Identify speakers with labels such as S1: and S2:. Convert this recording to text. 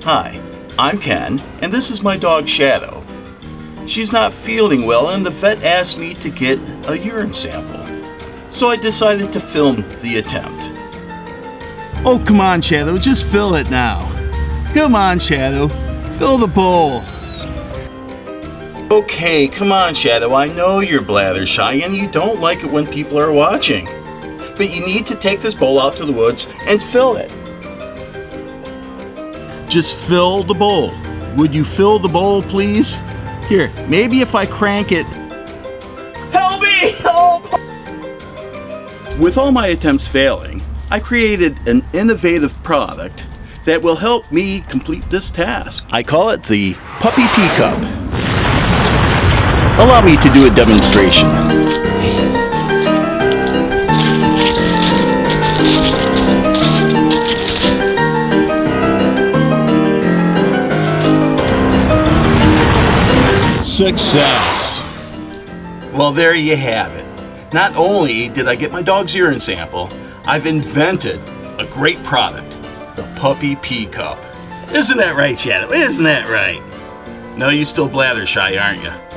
S1: Hi, I'm Ken, and this is my dog Shadow. She's not feeling well, and the vet asked me to get a urine sample. So I decided to film the attempt. Oh, come on, Shadow, just fill it now. Come on, Shadow, fill the bowl. Okay, come on, Shadow, I know you're bladder shy and you don't like it when people are watching. But you need to take this bowl out to the woods and fill it. Just fill the bowl. Would you fill the bowl, please? Here, maybe if I crank it. Help me! Help! With all my attempts failing, I created an innovative product that will help me complete this task. I call it the Puppy Pee Cup. Allow me to do a demonstration. Success! Well, there you have it. Not only did I get my dog's urine sample, I've invented a great product, the Puppy Pee Cup. Isn't that right, Shadow? Isn't that right? No, you still bladder shy, aren't you?